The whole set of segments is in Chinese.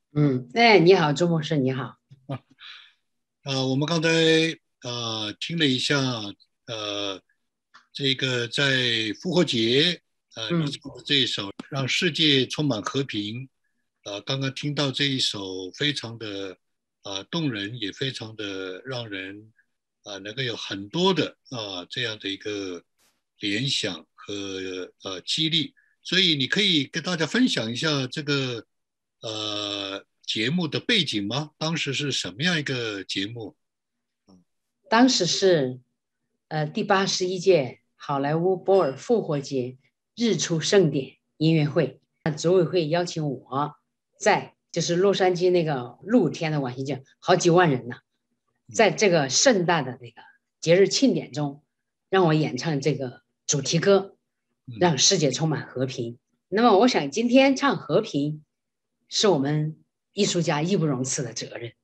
哎，你好，周牧师，你好。 我们刚才听了一下，呃，这个在复活节你嗯， 唱的这一首《让世界充满和平》，刚刚听到这一首非常的动人，也非常的让人能够有很多的这样的一个联想和激励，所以你可以跟大家分享一下这个节目的背景吗？当时是什么样一个节目？ 当时是第81届好莱坞波尔复活节日出盛典音乐会，组委会邀请我在就是洛杉矶那个露天的晚星景，好几万人呢，在这个盛大的那个节日庆典中，让我演唱这个主题歌， 嗯， 让世界充满和平。那么，我想今天唱和平，是我们艺术家义不容辞的责任。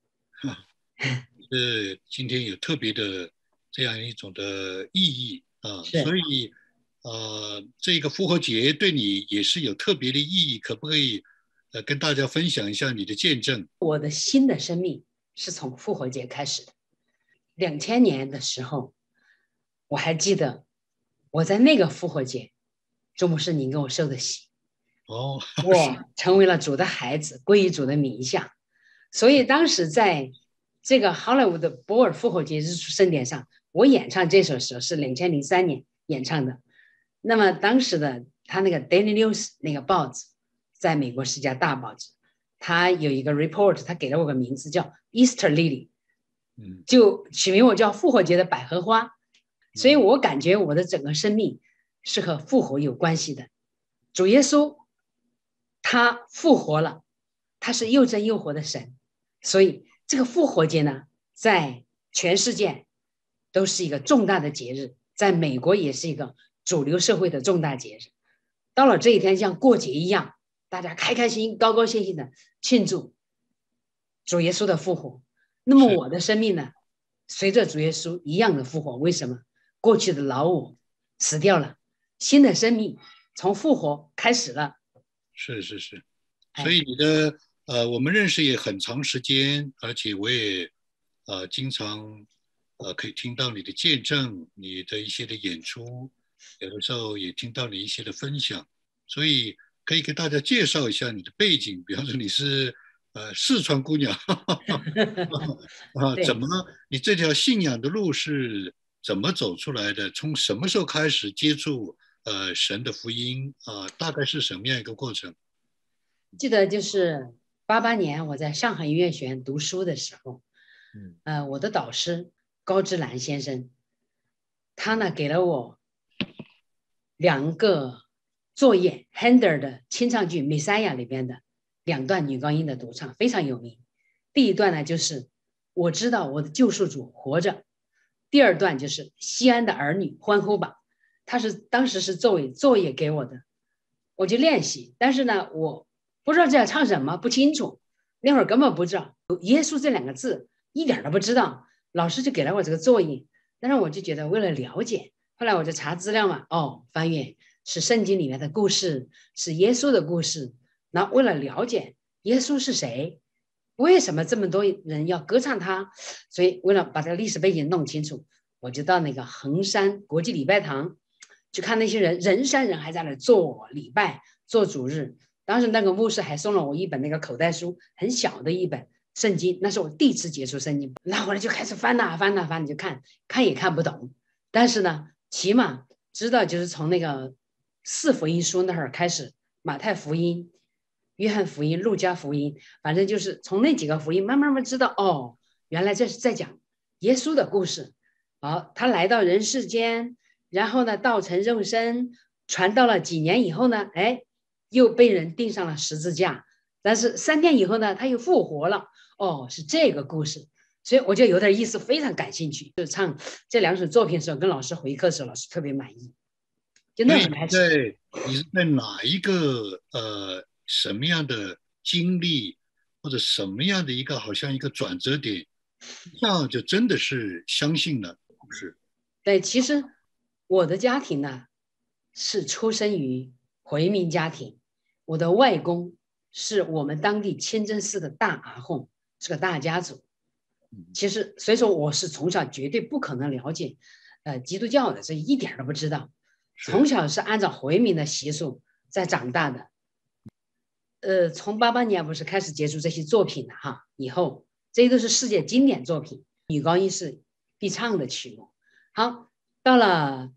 今天有特别的这样一种的意义所是以这个复活节对你也是有特别的意义，可不可以跟大家分享一下你的见证？ 我的新的生命是从复活节开始的。2000年的时候，我还记得我在那个复活节，周牧师您给我受的洗， 哦，是， 我成为了主的孩子，归于主的名下。所以当时在这个好莱坞的博尔复活节日出盛典上，我演唱这首时候是2003年演唱的。那么当时的他那个 Daily News 那个报纸，在美国是一家大报纸，他有一个 report，他给了我个名字叫 Easter Lily， 嗯就取名我叫复活节的百合花。所以嗯， 我感觉我的整个生命是和复活有关系的。主耶稣他复活了，他是又真又活的神，所以这个复活节呢，在全世界都是一个重大的节日，在美国也是一个主流社会的重大节日。到了这一天，像过节一样，大家开开心心、高高兴兴的庆祝主耶稣的复活。那么是， 我的生命呢，随着主耶稣一样的复活。为什么？过去的老我死掉了，新的生命从复活开始了。 是是是，所哎， 以我们认识也很长时间，而且我也经常可以听到你的见证，你的一些的演出，有的时候也听到你一些的分享，所以可以给大家介绍一下你的背景，比方说你是四川姑娘，怎对， 么你这条信仰的路是怎么走出来的？从什么时候开始接触神的福音大概是什么样一个过程？ 记得就是88年我在上海音乐学院读书的时候， 嗯我的导师高之兰先生，他嗯呢给了我2个作业 h a n d e r 的清唱剧《Messiah》里边的2段女高音的独唱，非常有名。第一段呢就是我知道我的救赎主活着，第二段就是西安的儿女欢呼吧，他是当时是作为作业给我的，我就练习，但是呢我不知道这要唱什么，不清楚，那会儿根本不知道耶稣这2个字，一点都不知道，老师就给了我这个作业，但是我就觉得为了了解。后来我就查资料嘛，翻阅是圣经里面的故事，是耶稣的故事。那为了了解耶稣是谁，为什么这么多人要歌唱他，所以为了把这个历史背景弄清楚，我就到那个衡山国际礼拜堂去看那些人，人山人海在那做礼拜、做主日。当时那个牧师还送了我一本那个口袋书，很小的一本圣经，那是我第一次接触圣经。那后来就开始翻呐、翻呐、翻，你就看看也看不懂，但是呢，起码知道就是从那个4福音书那会儿开始，马太福音、约翰福音、路加福音，反正就是从那几个福音慢慢知道，原来这是在讲耶稣的故事。好，他来到人世间，然后呢，道成肉身，传道了几年以后呢，又被人钉上了十字架，但是3天以后呢，他又复活了。是这个故事。所以我就有点意思，非常感兴趣。就唱这2首作品的时候，跟老师回课的时候，老师特别满意。就那所以会儿开始， 你是在哪一个什么样的经历，或者什么样的一个好像一个转折点，这样就真的是相信了，是对，其实我的家庭呢是出生于回民家庭，我的外公是我们当地清真寺的大阿訇，是个大家族。其实所以说我是从小绝对不可能了解基督教的，这一点都不知道。从小是按照回民的习俗在长大的。从88年不是开始接触这些作品的哈，以后这些都是世界经典作品，女高音是必唱的曲目。好，到了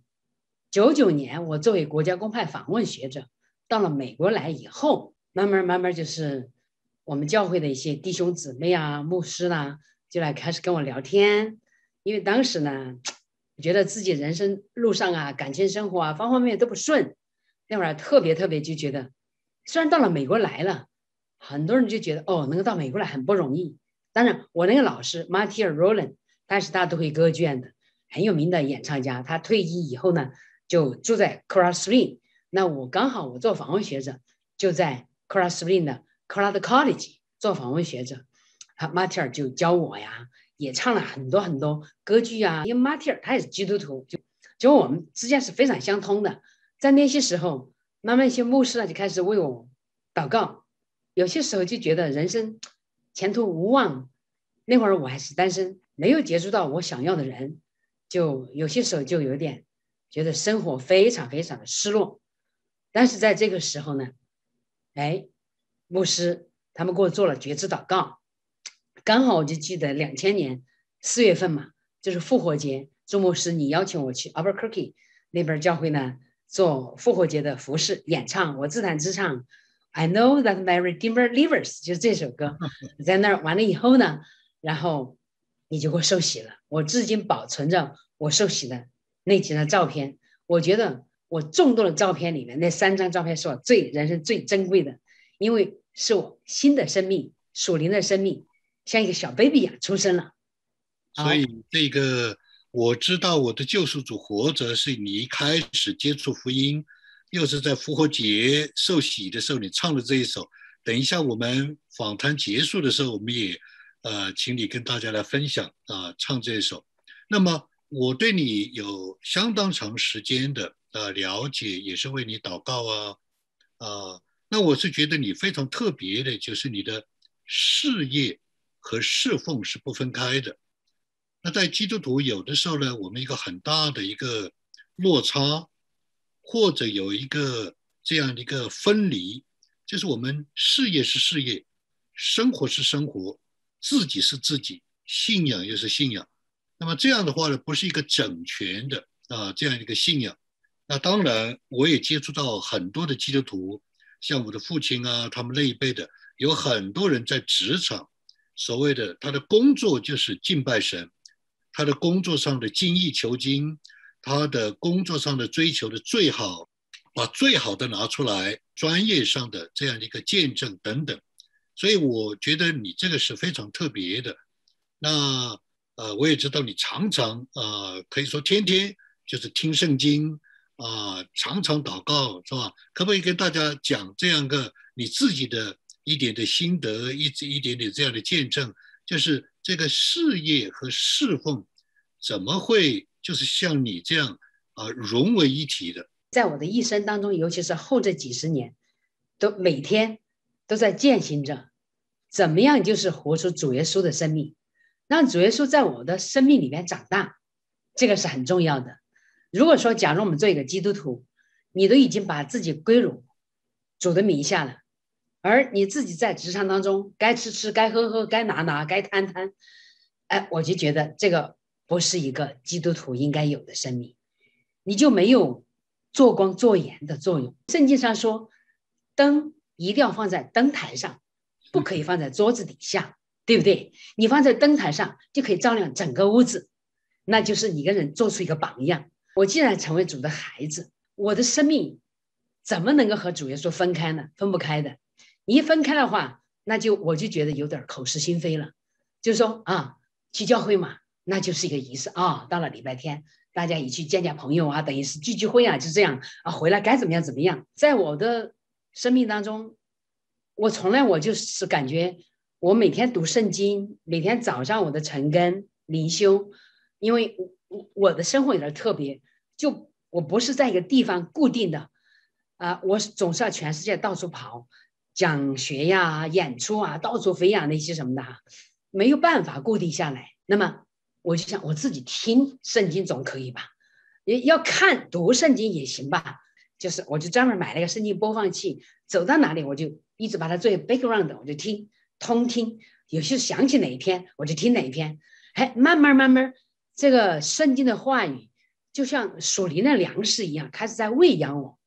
99年，我作为国家公派访问学者到了美国来以后，慢慢就是我们教会的一些弟兄姊妹啊、牧师啦，就来开始跟我聊天。因为当时呢，觉得自己人生路上啊、感情生活啊方方面面都不顺，那会儿特别就觉得，虽然到了美国来了，很多人就觉得能够到美国来很不容易。当然，我那个老师 Martia Rowland， 他是大都会歌剧院的很有名的演唱家，他退役以后呢，就住在 Coral Spring。那我刚好我做访问学者，就在 Coral Spring 的 Coral College 做访问学者。Martia 就教我呀，也唱了很多歌剧啊。因为 Martia 他也是基督徒，就我们之间是非常相通的。在那些时候，慢慢一些牧师呢就开始为我祷告。有些时候就觉得人生前途无望，那会儿我还是单身，没有接触到我想要的人，就有些时候就有点觉得生活非常的失落。但是在这个时候呢，牧师他们给我做了觉知祷告。刚好我就记得2000年4月份嘛，就是复活节，周牧师你邀请我去 Albuquerque 那边教会呢做复活节的服饰演唱，我自弹自唱 I know that my Redeemer lives， 就是这首歌。在那儿完了以后呢，然后你就给我受洗了。我至今保存着我受洗的那几张照片。我觉得我众多的照片里面，那3张照片是我人生最珍贵的，因为是我新的生命，属灵的生命，像一个小 baby 一样出生了。 所以这个我知道我的救赎主活着，是你一开始接触福音，又是在复活节受洗的时候你唱的这一首。等一下我们访谈结束的时候，我们也请你跟大家来分享唱这一首。那么我对你有相当长时间的了解，也是为你祷告那我是觉得你非常特别的，就是你的事业和侍奉是不分开的。那在基督徒有的时候呢，我们一个很大的一个落差，或者有一个这样的一个分离，就是我们事业是事业，生活是生活，自己是自己，信仰又是信仰。那么这样的话呢，不是一个整全的这样一个信仰。那当然，我也接触到很多的基督徒，像我的父亲他们那一辈的，有很多人在职场，所谓的他的工作就是敬拜神，他的工作上的精益求精，他的工作上的追求的最好，把最好的拿出来，专业上的这样的一个见证等等。所以我觉得你这个是非常特别的。那我也知道你常常可以说天天就是听圣经常常祷告，是吧？可不可以跟大家讲这样个你自己的一点的心得，一点点这样的见证，就是这个事业和侍奉怎么会就是像你这样融为一体的？ 在我的一生当中，尤其是后这几十年，都每天都在践行着怎么样就是活出主耶稣的生命，让主耶稣在我的生命里面长大，这个是很重要的。如果说假如我们做一个基督徒，你都已经把自己归入主的名下了，而你自己在职场当中该吃吃该喝喝该拿该贪贪，我就觉得这个不是一个基督徒应该有的生命，你就没有做光做盐的作用。圣经上说灯一定要放在灯台上，不可以放在桌子底下，对不对？你放在灯台上就可以照亮整个屋子，那就是你跟人做出一个榜样。我既然成为主的孩子，我的生命怎么能够和主耶稣分开呢？分不开的。你一分开的话，我就觉得有点口是心非了。就是说去教会嘛，那就是一个仪式到了礼拜天，大家一起见朋友等于是聚会就这样回来该怎么样。在我的生命当中，我就是感觉我每天读圣经，每天早上我的晨更灵修，因为我的生活有点特别，就我不是在一个地方固定的我总是要全世界到处跑， 讲学呀、演出啊，到处飞呀那些什么的哈，没有办法固定下来。那么我就想我自己听圣经总可以吧？也要看读圣经也行吧？就是我就专门买了一个圣经播放器，走到哪里我就一直把它作为 background， 我就听通听，有些想起哪一篇我就听哪一篇。哎，慢慢，这个圣经的话语就像属灵的粮食一样，开始在喂养我。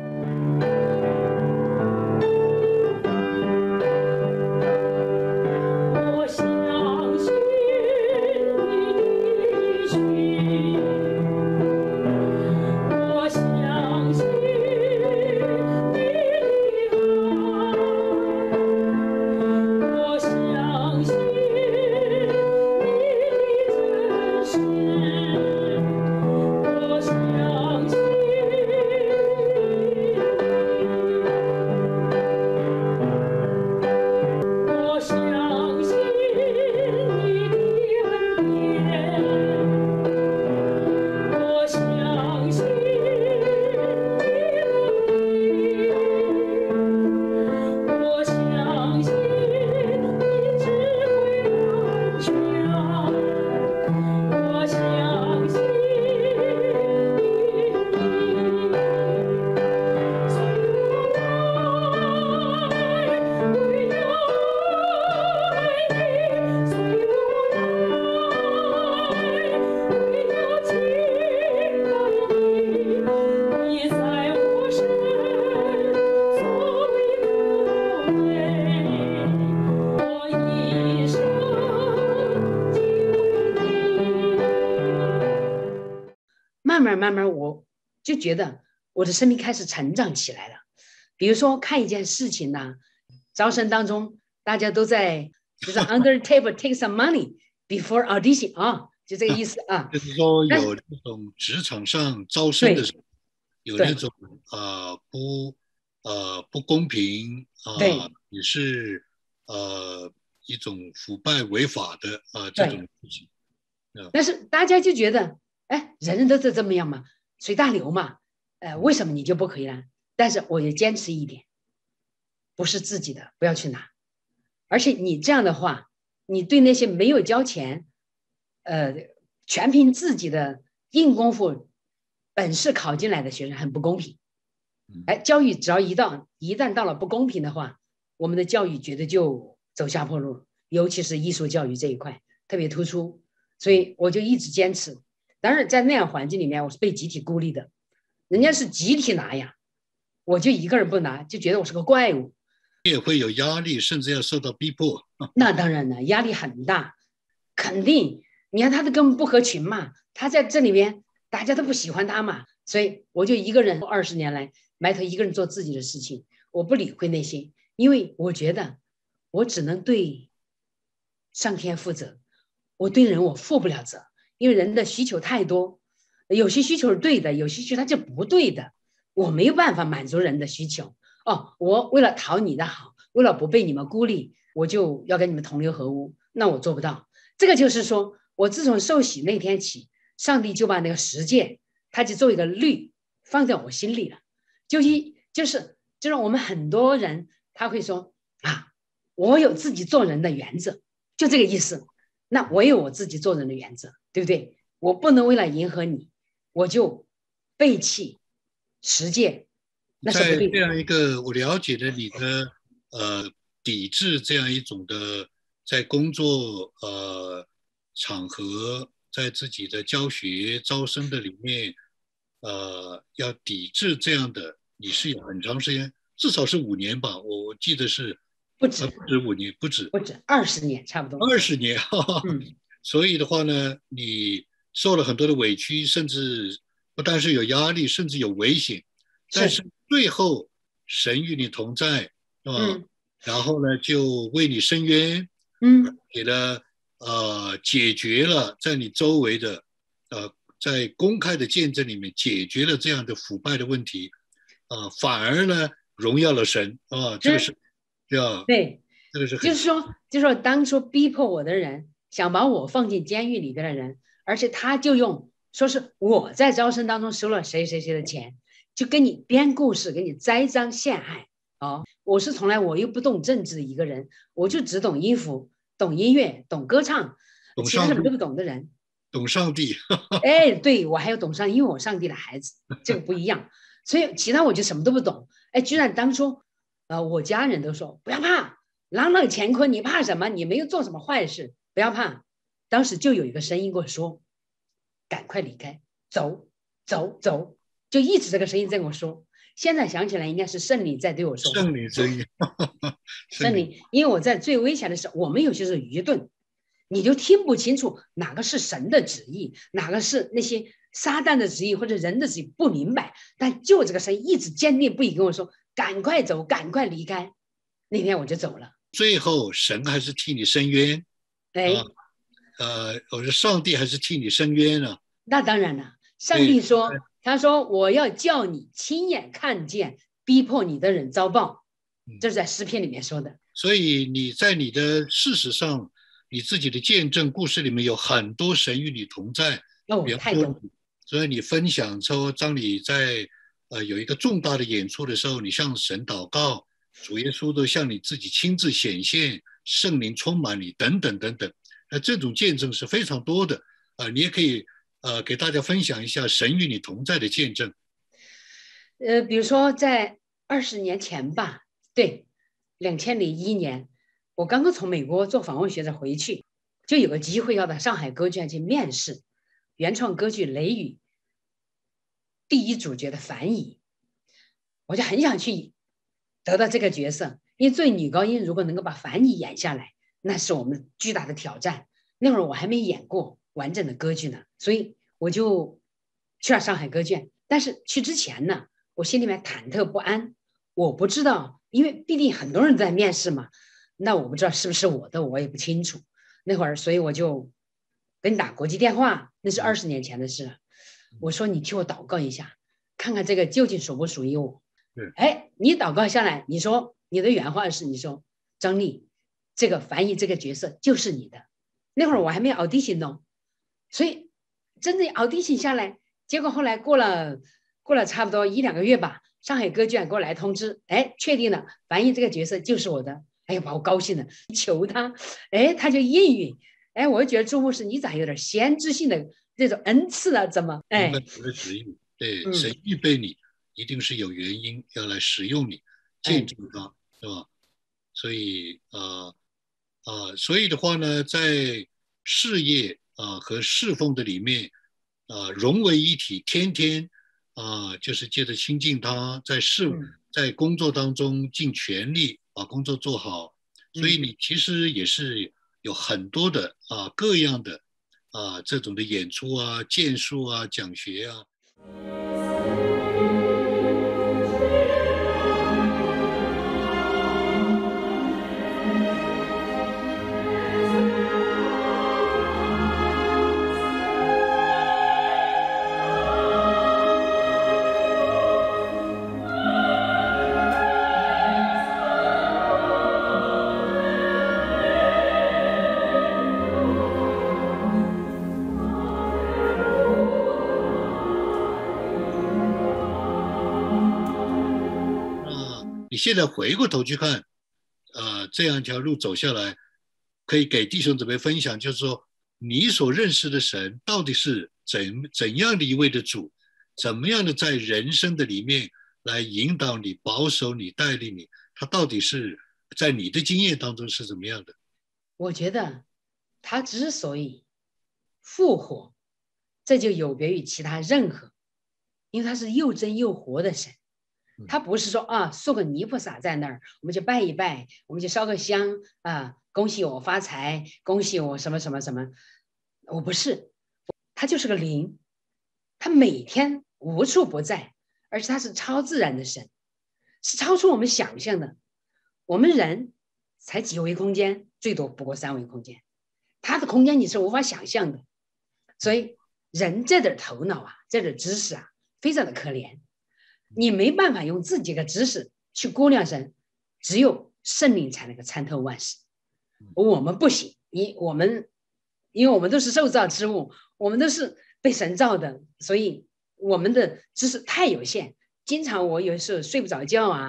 慢慢我就觉得我的生命开始成长起来了。比如说看一件事情呢，招生当中大家都在就是 under table take some money before audition 啊，就这个意思啊。 就是说有这种职场上招生的时候，有那种不公平也是一种腐败违法的这种事情。 但是大家就觉得，哎，人人都是这么样嘛，随大流嘛，为什么你就不可以呢？但是我也坚持一点，不是自己的不要去拿，而且你这样的话，你对那些没有交钱，全凭自己的硬功夫、本事考进来的学生很不公平。哎，教育只要一旦到了不公平的话，我们的教育绝对就走下坡路，尤其是艺术教育这一块特别突出。所以我就一直坚持。当然在那样环境里面我是被集体孤立的，人家是集体拿呀，我就一个人不拿，就觉得我是个怪物， 也会有压力，甚至要受到逼迫。 那当然了，压力很大，肯定你看他都根本不合群嘛，他在这里面大家都不喜欢他嘛，所以我就一个人20年来埋头一个人做自己的事情，我不理会那些，因为我觉得我只能对上天负责，我对人我负不了责，因为人的需求太多，有些需求是对的，有些需求它就不对的，我没有办法满足人的需求。我为了讨你的好，为了不被你们孤立，我就要跟你们同流合污，那我做不到。这个就是说我自从受洗那天起，上帝就把那个十诫他就做一个律放在我心里了，就是我们很多人他会说我有自己做人的原则，就这个意思。那我有我自己做人的原则，对不对？我不能为了迎合你，我就背弃十诫，那是不对的。 在这样一个我了解的你的抵制这样一种的，在工作场合，在自己的教学招生的里面，要抵制这样的，你是有很长时间，至少是5年吧，我记得是不止 5年，不止 20年，差不多 20年。所以的话呢，你受了很多的委屈，甚至不但是有压力，甚至有危险，但是最后神与你同在然后呢就为你伸冤，给了解决了在你周围的在公开的见证里面解决了这样的腐败的问题反而呢荣耀了神这个是对， 这个是就是说当初逼迫我的人，想把我放进监狱里边的人，而且他就用说是我在招生当中收了谁谁谁的钱，就给你编故事，给你栽赃陷害我是从来我又不懂政治的一个人，我就只懂衣服、懂音乐、懂歌唱，其他什么都不懂的人。 懂上帝。 哎，对，我还有懂上帝，因为我上帝的孩子，这个不一样。所以其他我就什么都不懂。哎，居然当初，我家人都说不要怕，朗朗乾坤，你怕什么？你没有做什么坏事，不要怕。当时就有一个声音跟我说，赶快离开，走走走，就一直这个声音在跟我说。现在想起来，应该是圣灵在对我说话。 圣灵声音， 圣灵，因为我在最危险的时候，我们有些是愚钝，你就听不清楚哪个是神的旨意，哪个是那些撒旦的旨意或者人的旨意，不明白。但就这个声音一直坚定不移跟我说：“赶快走，赶快离开。”那天我就走了。 最后，神还是替你伸冤。 哎， 我说上帝还是替你伸冤啊。 那当然了，上帝说，他说我要叫你亲眼看见逼迫你的人遭报，这是在诗篇里面说的。 所以你在你的事实上，你自己的见证故事里面有很多神与你同在。 太多。 所以你分享说，当你在有一个重大的演出的时候，你向神祷告，主耶稣都向你自己亲自显现，圣灵充满你，等等等等。这种见证是非常多的。你也可以给大家分享一下神与你同在的见证。 比如说在20年前吧，对，2001年，我刚刚从美国做访问学者回去，就有个机会要到上海歌剧院去面试原创歌剧《雷雨》第一主角的樊姨，我就很想去得到这个角色，因为作为女高音，如果能够把樊姨演下来，那是我们巨大的挑战。那会儿我还没演过完整的歌剧呢，所以我就去了上海歌剧院。但是去之前呢，我心里面忐忑不安，我不知道，因为毕竟很多人在面试嘛，那我不知道是不是我的，我也不清楚。那会儿，所以我就给你打国际电话，那是20年前的事。我说你替我祷告一下，看看这个究竟属不属于我。哎，你祷告下来，你说你的原话是，你说张丽，这个樊姨这个角色就是你的。那会儿我还没有 audition 呢，所以真正 audition 下来，结果后来过了差不多1-2个月吧，上海歌剧院给我来通知，哎，确定了，樊姨这个角色就是我的。哎呀，把我高兴了，求他，哎，他就应允。哎，我就觉得朱牧师你咋有点先知性的这种恩赐了？怎么？哎， 明白我的旨意，对，神预备你，一定是有原因要来使用你，见证他，对吧？所以所以的话呢，在事业和侍奉的里面融为一体，天天就是借着亲近他，在工作当中尽全力把工作做好。所以你其实也是有很多的各样的这种的演出啊、建树啊、讲学啊。你现在回过头去看，这样一条路走下来，可以给弟兄姊妹分享，就是说，你所认识的神到底是怎样的一位的主，怎么样的在人生的里面来引导你、保守你、带领你，他到底是在你的经验当中是怎么样的？ 我觉得他之所以复活，这就有别于其他任何，因为他是又真又活的神。他不是说送个泥菩萨在那儿，我们就拜一拜，我们就烧个香恭喜我发财，恭喜我什么什么什么。我不是，他就是个灵，他每天无处不在，而且他是超自然的神，是超出我们想象的。我们人才几维空间，最多不过3维空间，他的空间你是无法想象的。所以人这点头脑这点知识非常的可怜。你没办法用自己的知识去估量神，只有圣灵才能够参透万事。我们不行，因为我们都是受造之物，我们都是被神造的，所以我们的知识太有限。经常我有时候睡不着觉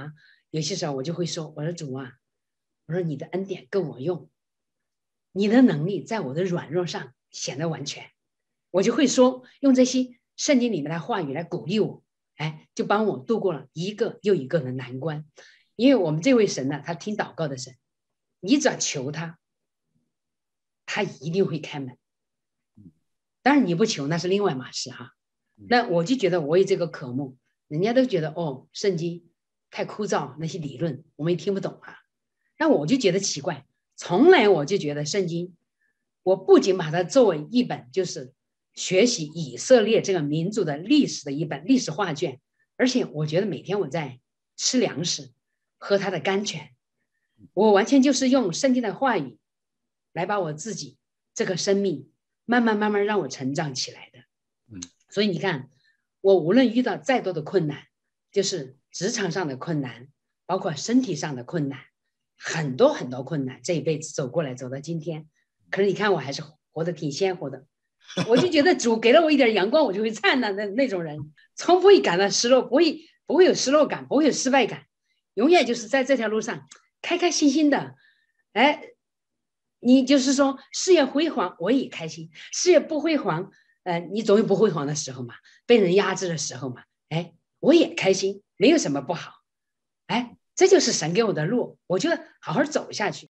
有些时候我就会说，我说主啊，我说你的恩典够我用，你的能力在我的软弱上显得完全。我就会说，用这些圣经里面的话语来鼓励我，哎，就帮我度过了一个又一个的难关。因为我们这位神呢，他听祷告的神，你只要求他，他一定会开门。当然你不求那是另外码事哈。那我就觉得我有这个渴慕，人家都觉得哦，圣经太枯燥，那些理论我们也听不懂啊。那我就觉得奇怪，从来我就觉得圣经，我不仅把它作为一本就是学习以色列这个民族的历史的一本历史画卷，而且我觉得每天我在吃粮食，喝它的甘泉，我完全就是用圣经的话语来把我自己这个生命慢慢让我成长起来的。所以你看，我无论遇到再多的困难，就是职场上的困难，包括身体上的困难，很多困难，这一辈子走过来走到今天，可是你看我还是活得挺鲜活的。我就觉得主给了我一点阳光，我就会灿烂的那种人，从不会感到失落，不会有失落感，不会有失败感，永远就是在这条路上开开心心的。哎，你就是说事业辉煌我也开心，事业不辉煌你总有不辉煌的时候嘛，被人压制的时候嘛，哎，我也开心，没有什么不好。哎，这就是神给我的路，我就好好走下去。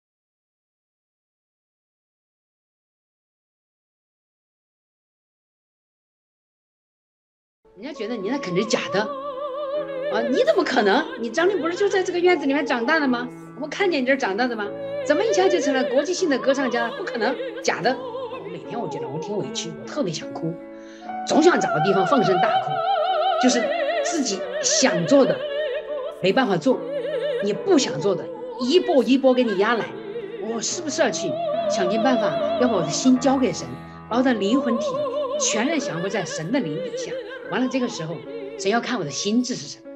人家觉得你那肯定是假的啊，你怎么可能？你张力不是就在这个院子里面长大的吗？我们看见你这长大的吗？怎么一下就成了国际性的歌唱家？不可能，假的。每天我觉得我挺委屈，我特别想哭，总想找个地方放声大哭，就是自己想做的没办法做，你不想做的一波一波给你压来，我是不是要去想尽办法要把我的心交给神，把我的灵魂体全然降服在神的灵底下？完了这个时候神要看我的心智是什么。